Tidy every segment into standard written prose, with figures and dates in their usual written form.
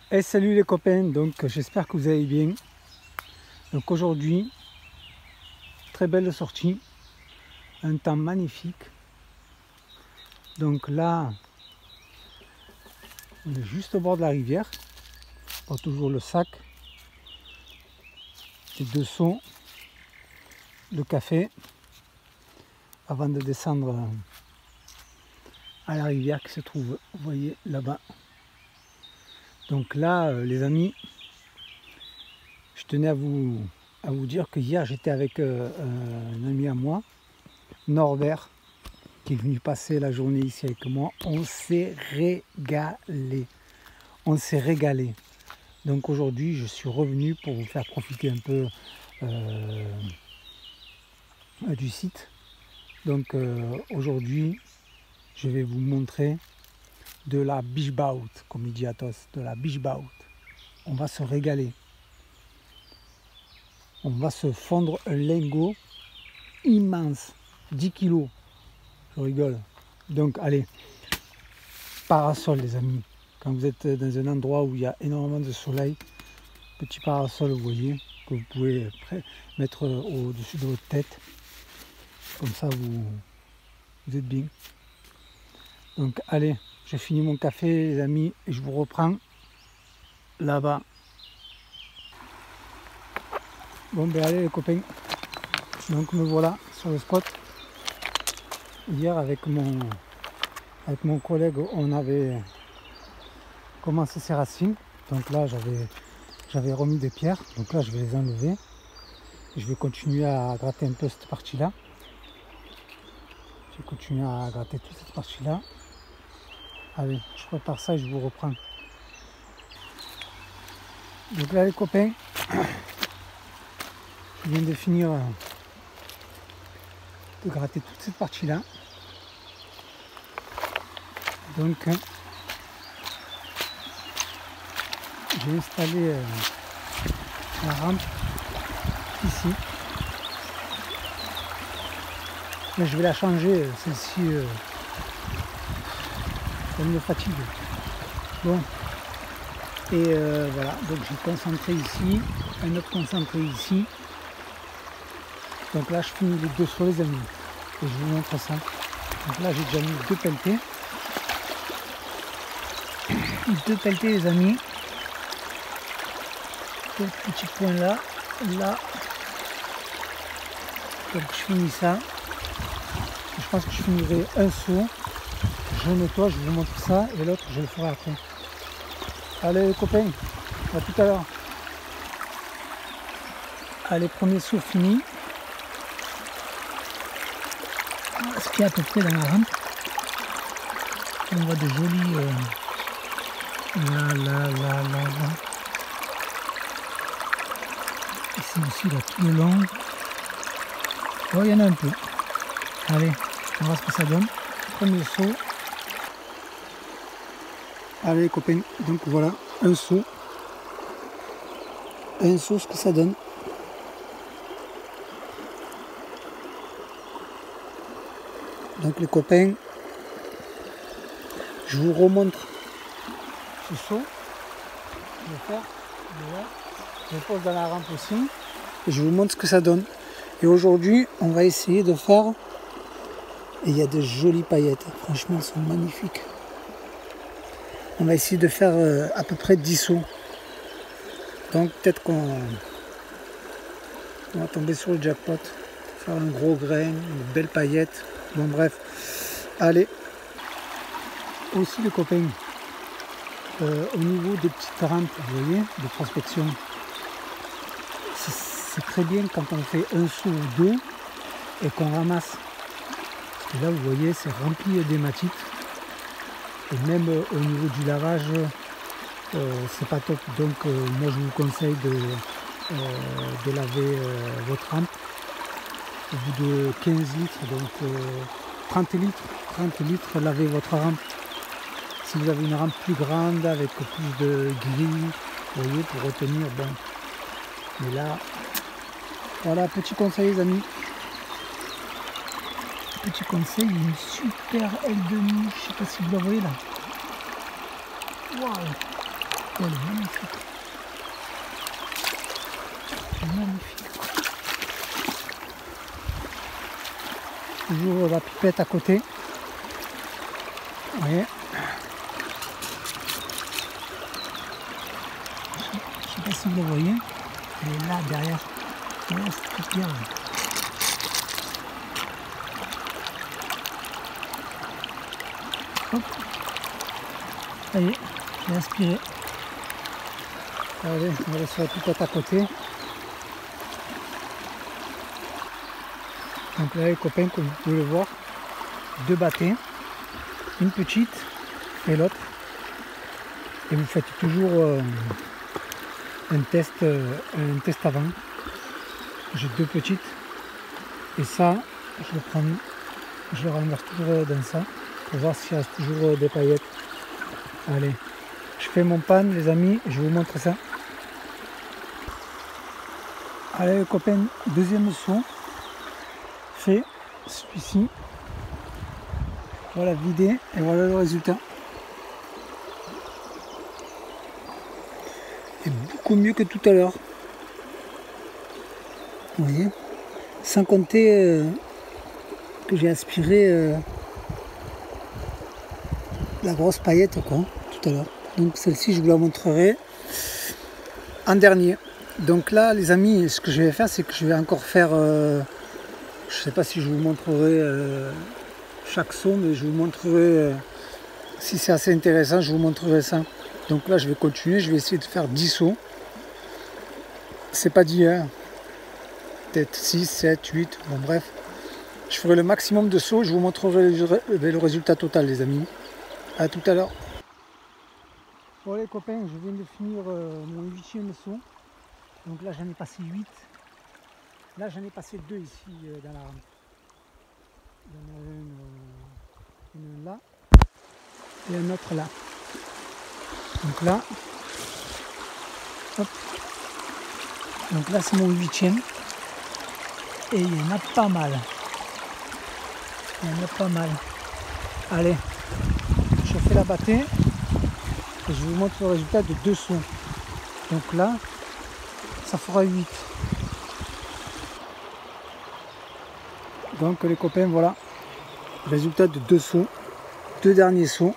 Hey, salut les copains, donc j'espère que vous allez bien. Donc aujourd'hui, très belle sortie, un temps magnifique. Donc là, on est juste au bord de la rivière, pas toujours le sac, les deux seaux, le café, avant de descendre à la rivière qui se trouve, vous voyez là-bas. Donc là, les amis, je tenais à vous dire que hier j'étais avec un ami à moi, Norbert, qui est venu passer la journée ici avec moi. On s'est régalé. On s'est régalé. Donc aujourd'hui, je suis revenu pour vous faire profiter un peu du site. Donc aujourd'hui, je vais vous montrer de la bichbaout, comme il dit Athos, de la bichbaout. On va se régaler. On va se fondre un lingot immense, 10 kilos. Je rigole. Donc allez, parasol les amis. Quand vous êtes dans un endroit où il y a énormément de soleil, petit parasol, vous voyez, que vous pouvez mettre au-dessus de votre tête. Comme ça, vous êtes bien. Donc allez, j'ai fini mon café les amis et je vous reprends là-bas. Bon ben allez les copains, donc me voilà sur le spot. Hier avec mon collègue, on avait commencé ces racines. Donc là j'avais remis des pierres, donc là je vais les enlever. Je vais continuer à gratter un peu cette partie-là. Je vais continuer à gratter toute cette partie-là. Allez, je prépare ça et je vous reprends. Donc là les copains, je viens de finir de gratter toute cette partie-là. Donc j'ai installé la rampe ici. Mais je vais la changer, celle-ci, elle me fatigue. Bon, et voilà, donc j'ai concentré ici, un autre concentré ici. Donc là je finis les deux sur les amis et je vous montre ça. Donc là j'ai déjà mis deux pelletés. Deux pelletés les amis. Deux petits points là, là. Donc je finis ça. Je pense que je finirai un seau. Je nettoie, je vous montre ça et l'autre je le ferai après. Allez les copains, à tout à l'heure. Allez, premier seau fini. Ce qu'il y a à peu près dans la rampe. On voit de jolis là. Ici aussi là tout le long. Oh, il y en a un peu. Allez, on va voir ce que ça donne. Premier seau. Allez les copains, donc voilà, un seau. Un seau, ce que ça donne. Donc les copains, je vous remontre ce seau. Je vais faire, voilà. Je le pose dans la rampe aussi. Et je vous montre ce que ça donne. Et aujourd'hui, on va essayer de faire... Et il y a de jolies paillettes, franchement, elles sont magnifiques. On va essayer de faire à peu près 10 seaux. Donc peut-être qu'on va tomber sur le jackpot. Faire un gros grain, une belle paillette. Bon bref, allez. Aussi les copains, au niveau des petites rampes, vous voyez, de prospection, c'est très bien quand on fait un seau ou deux et qu'on ramasse. Parce que là vous voyez, c'est rempli d'hématite. Et même au niveau du lavage, c'est pas top. Donc moi je vous conseille de laver votre rampe au bout de 15 litres, donc 30 litres, lavez votre rampe. Si vous avez une rampe plus grande avec plus de grilles, vous voyez, pour retenir, bon. Mais là, voilà, petit conseil les amis. Petit conseil, une super aile de nuit, je sais pas si vous la voyez là. Waouh, Elle est magnifique. Magnifique. Toujours la pipette à côté. Vous voyez. Je ne sais pas si vous le voyez. Elle est là derrière. Voilà, c'est tout bien. Hop. Ça y est, j'ai aspiré. Allez, on va laisser la pipette à côté. Donc là les copains, comme vous pouvez le voir, deux bâtées, une petite et l'autre. Et vous faites toujours un test avant. J'ai deux petites et ça, je le renverse toujours dans ça pour voir s'il reste toujours des paillettes. Allez, je fais mon pan les amis et je vous montre ça. Allez les copains, deuxième saut fait, celui-ci. Voilà vidé et voilà le résultat. C'est beaucoup mieux que tout à l'heure. Vous voyez, sans compter que j'ai aspiré la grosse paillette quoi, tout à l'heure. Donc celle-ci je vous la montrerai en dernier. Donc là les amis, ce que je vais faire c'est que je vais encore faire, je sais pas si je vous montrerai chaque saut, mais je vous montrerai, si c'est assez intéressant, je vous montrerai ça. Donc là je vais continuer, je vais essayer de faire 10 sauts. C'est pas dit, hein. Peut-être 6, 7, 8, bon bref. Je ferai le maximum de sauts, je vous montrerai le résultat total les amis. A tout à l'heure. Bon les copains, je viens de finir mon 8e saut. Donc là j'en ai passé 8. Là j'en ai passé 2 ici dans la rampe. Il y en a une là et un autre là. Donc là, hop. Donc là c'est mon 8e. Et il y en a pas mal. Il y en a pas mal. Allez, je fais la bâtée et je vous montre le résultat de 2 sauts. Donc là, ça fera 8. Donc les copains, voilà. Résultat de 2 sauts. 2 derniers sauts.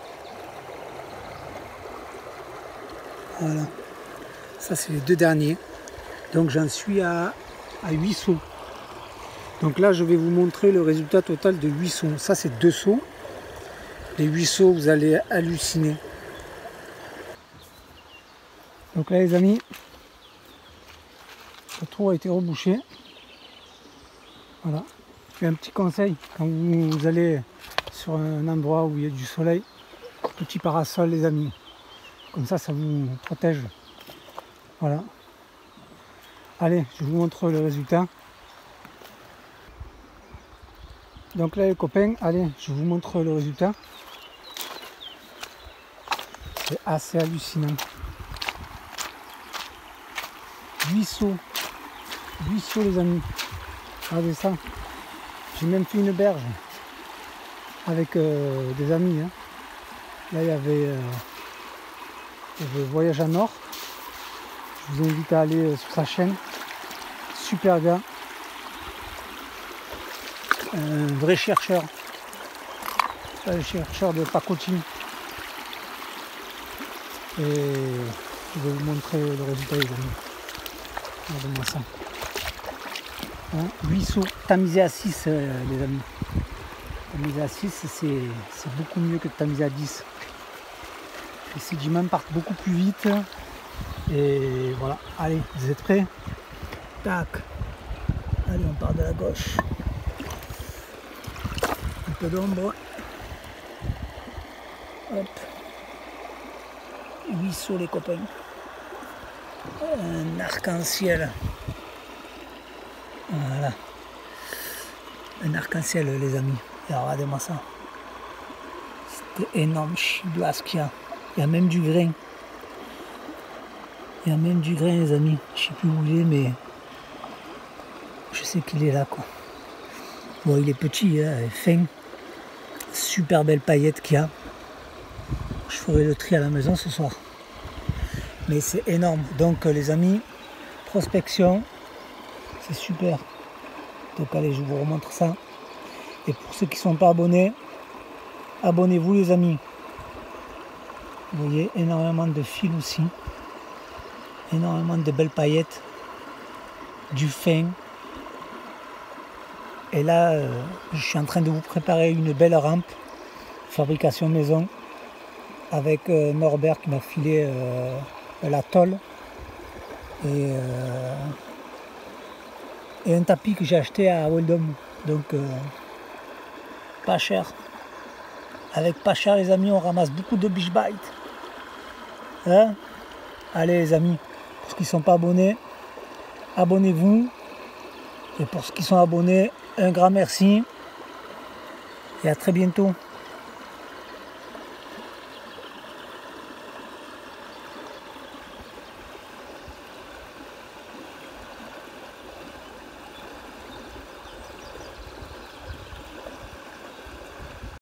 Voilà. Ça c'est les 2 derniers. Donc j'en suis à 8 sauts. Donc là je vais vous montrer le résultat total de 8 sauts. Ça c'est 2 sauts. Les 8 sauts, vous allez halluciner. Donc là les amis, le trou a été rebouché. Voilà. Je fais un petit conseil quand vous allez sur un endroit où il y a du soleil, petit parasol les amis. Comme ça, ça vous protège. Voilà. Allez, je vous montre le résultat. Donc là les copains, allez, je vous montre le résultat. C'est assez hallucinant. 8 sauts. 8 sauts les amis. Regardez ça. J'ai même fait une berge avec des amis. Hein. Là il y avait Voyage à Nord. Je vous invite à aller sur sa chaîne. Super gars. Un vrai chercheur. Un chercheur de pacotille. Et je vais vous montrer le résultat les amis. Regardez-moi ça. Hein, 8 sauts tamisé à 6 les amis. Tamisé à 6 c'est beaucoup mieux que de tamiser à 10. Les sédiments partent beaucoup plus vite. Et voilà. Allez, vous êtes prêts? Tac. Allez, on part de la gauche. Un peu d'ombre. Hop. 8 sauts les copains. Un arc-en-ciel. Voilà. Un arc-en-ciel les amis. Et regardez-moi ça. C'était énorme chiblasse qu'il y a. Il y a même du grain. Il y a même du grain les amis. Je sais plus où il est mais je sais qu'il est là quoi. Bon il est petit, hein, fin. Super belle paillette qu'il y a. Je ferai le tri à la maison ce soir. mais c'est énorme. Donc les amis, prospection, c'est super. Donc allez, je vous remontre ça. Et pour ceux qui ne sont pas abonnés, abonnez-vous les amis. Vous voyez, énormément de fils aussi. Énormément de belles paillettes. Du fin. Et là, je suis en train de vous préparer une belle rampe. Fabrication maison. Avec Norbert qui m'a filé la tôle. Et un tapis que j'ai acheté à Weldom. Donc, pas cher. Avec pas cher les amis, on ramasse beaucoup de biche bite. Hein? Allez les amis, pour ceux qui ne sont pas abonnés, abonnez-vous. Et pour ceux qui sont abonnés, un grand merci. Et à très bientôt.